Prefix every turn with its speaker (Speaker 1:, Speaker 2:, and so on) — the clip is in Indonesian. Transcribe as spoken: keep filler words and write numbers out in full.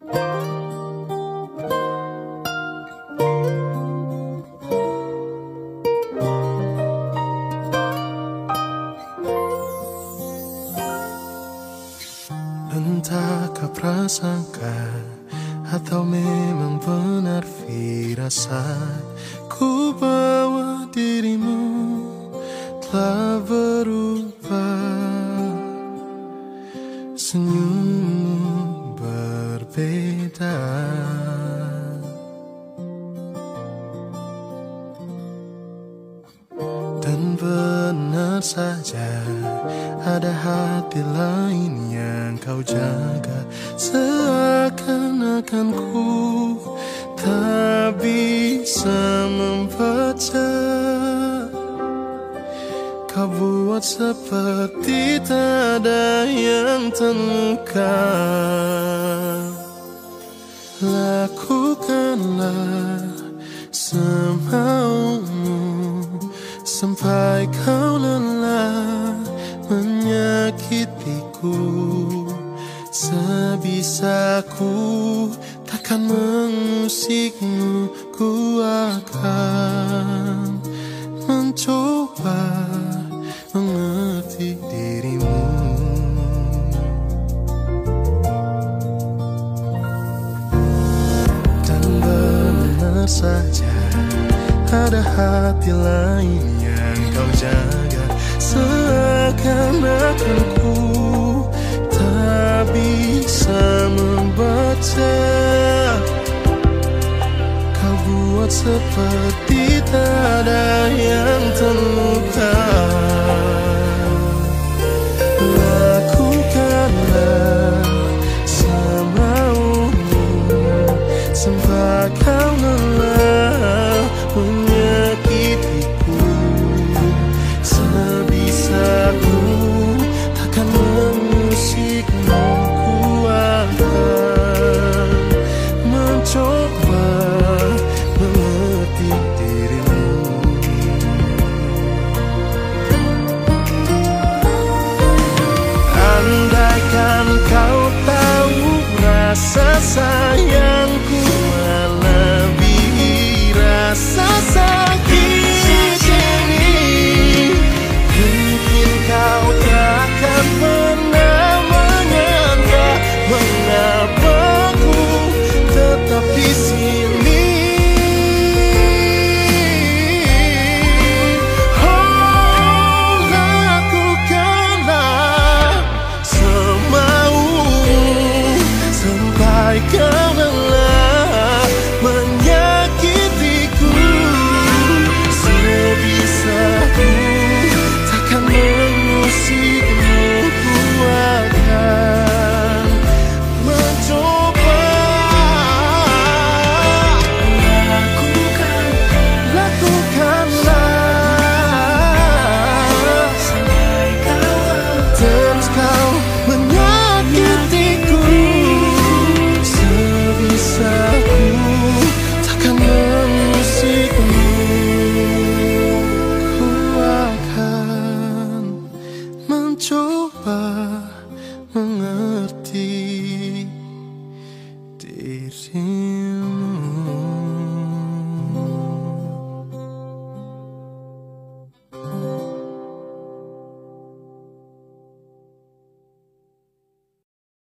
Speaker 1: Entahkah prasangka atau memang benar firasat, ku bawa dirimu telah berubah. Senyummu berbeda, dan benar saja ada hati lain yang kau jaga. Seakan-akan ku tak bisa membaca, kau buat seperti tak ada yang terluka. Lakukanlah semaumu sampai kau lelah menyakitiku. Sebisaku takkan mengusikmu, ku akan mencoba mengerti dirimu. Dan benar saja ada hati lain yang kau jaga. Seakan-akan ku tak bisa membaca, kau buat seperti tak ada yang terluka. Lakukanlah semaumu sampai